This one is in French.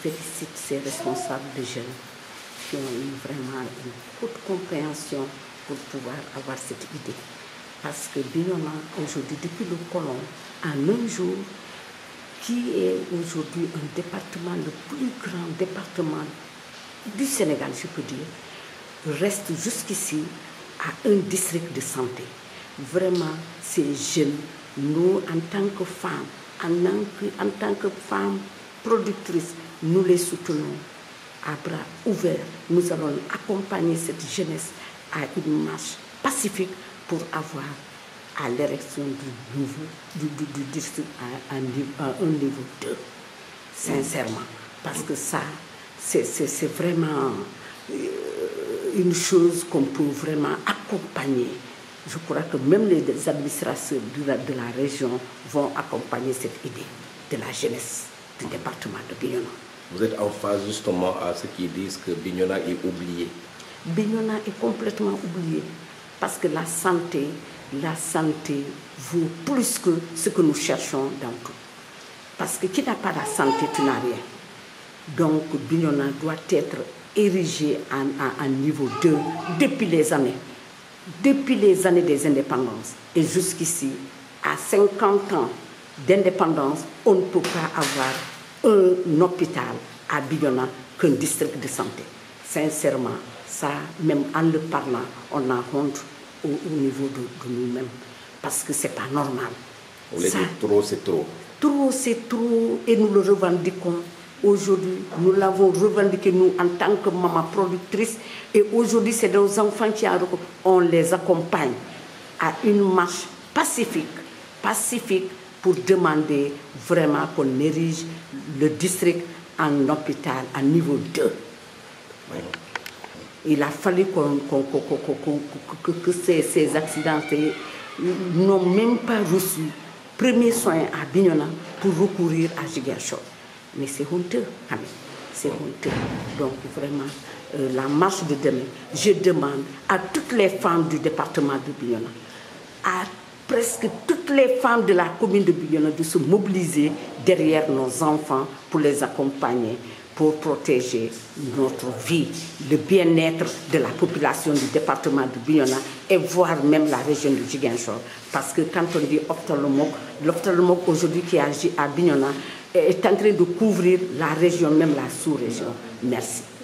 félicite ces responsables de jeunes qui ont eu vraiment une haute compréhension pour pouvoir avoir cette idée. Parce que Bignona, aujourd'hui, depuis le colon, en un jour, qui est aujourd'hui un département, le plus grand département du Sénégal, je peux dire, reste jusqu'ici à un district de santé. Vraiment, ces jeunes, nous, en tant que femmes, en tant que femmes productrices, nous les soutenons à bras ouverts. Nous allons accompagner cette jeunesse à une marche pacifique pour avoir à l'érection du district à un niveau 2, sincèrement. Parce que ça, c'est vraiment une chose qu'on peut vraiment accompagner. Je crois que même les administrateurs de la région vont accompagner cette idée de la jeunesse du département de Bignona. Vous êtes en phase justement à ceux qui disent que Bignona est oublié. Bignona est complètement oublié parce que la santé vaut plus que ce que nous cherchons dans tout. Parce que qui n'a pas la santé, tu n'as rien. Donc Bignona doit être érigé en niveau 2 depuis les années des indépendances. Et jusqu'ici, à 50 ans d'indépendance, on ne peut pas avoir un hôpital à Bignona qu'un district de santé. Sincèrement, ça, même en le parlant, on a honte au niveau de nous-mêmes. Parce que ce n'est pas normal. On les dit trop, c'est trop. Trop, c'est trop, et nous le revendiquons. Aujourd'hui, nous l'avons revendiqué, nous, en tant que maman productrice. Et aujourd'hui, c'est nos enfants qui on les accompagne à une marche pacifique pour demander vraiment qu'on érige le district en hôpital à niveau 2. Oui. Il a fallu que ces accidentés n'ont même pas reçu premier soin à Bignona pour recourir à Ziguinchor. Mais c'est honteux, c'est honteux. Donc vraiment, la marche de demain, je demande à toutes les femmes du département de Bignona, à presque toutes les femmes de la commune de Bignona de se mobiliser derrière nos enfants pour les accompagner, pour protéger notre vie, le bien-être de la population du département de Bignona et voire même la région de Ziguinchor. Parce que quand on dit l'ophtalmologue aujourd'hui qui agit à Bignona est en train de couvrir la région, même la sous-région. Merci.